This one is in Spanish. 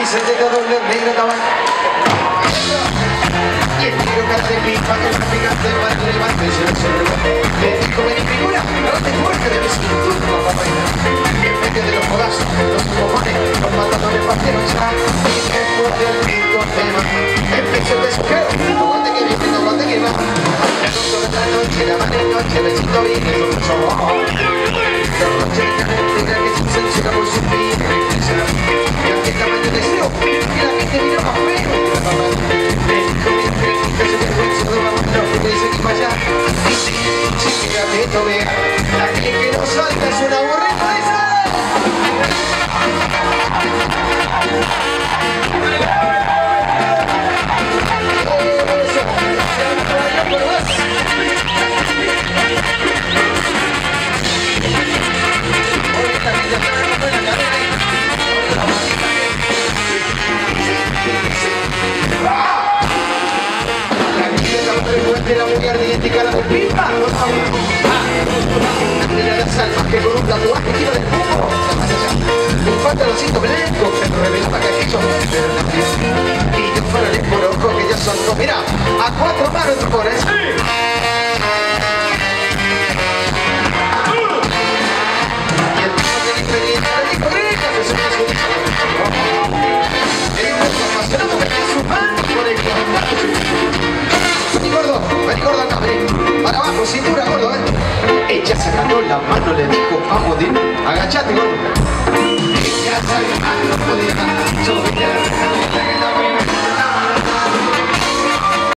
camiseta doble negra tabaco. Y el tiro cara de pipa que el picante para que levante y se lo suelo. Le dijo, ven y figura, no te fuerte de mi cinturno, papá. En medio de los codazos, los cojones, los matadores partieron ya. Y después del quinto tema, empezó el desespero. ¿Dónde que viene? ¿Dónde que va? La noche, la mano en noche, besito y nosotros somos. La noche entera que se censura por su vida. Y aquí está más de deseo, y la gente mira más feo. Le dijo, mira, que se te fue, se lo vamos a lo que dice que vaya. Y sí, que esto vea, la que no salta es una burrita de esa. La mujer idéntica a la del pipa. De las almas que con un tatuaje quiero de poco. Un pantaloncito blanco que revela para que yo y yo fuera el por ojo que ya son dos. Mira, a 4 manos tú pones. Y el tipo que experiencia le dijo, grita, que se me hace un apasionado que tiene su mano por el vení gordo acá, vení. Para abajo, cintura, gordo, Ella sacando la mano, le dijo, vamos, agachate, gordo. Ella sacando la mano, podía,